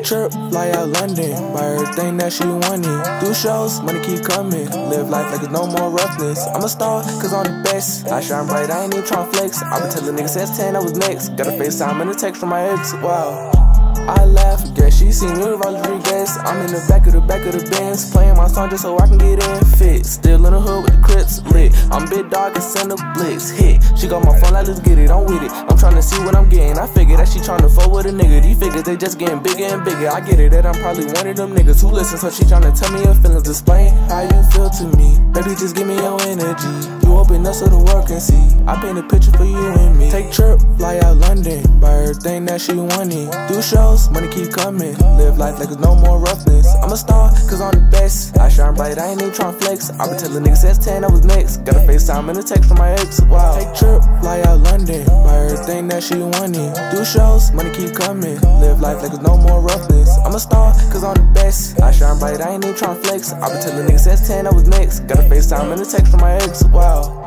trip, fly out London, buy everything that she wanted. Do shows, money keep coming. Live life like there's no more roughness. I'm a star, cause I'm the best. I shine bright, I ain't even tryna flex. I been telling niggas since 10 I was next. Got a FaceTime and a text from my ex, wow. I laugh, guess she seen me with Rodriguez. I'm in the back of the Benz, playing my song just so I can get in fit. Still in the hood with the Crips lit. I'm big dog and send a blitz hit. She got my phone like let's get it, I'm with it. I'm tryna see what I'm getting. I figure that she tryna fuck with a nigga. These figures they just getting bigger and bigger. I get it that I'm probably one of them niggas who listen, so she tryna tell me her feelings, explain how you feel to me. Baby, just give me your energy. You open up so the world can see. I paint a picture for you and me. Take trip, fly out London, buy everything that she wanted. Do shows, money keep coming. Live life like there's no more roughness. I'm a star, cause I'm the best. I shine bright, I ain't even tryna flex. I been telling niggas since 10 I was next. Got a FaceTime and a text from my ex, wow. Take trip, fly out London, buy everything that she wanted. Do shows, money keep coming. Live life like there's no more roughness. I'm a star, cause I'm the best. I shine bright, I ain't even tryna flex. I been telling niggas since 10 I was next. Got a FaceTime and a text from my ex, wow.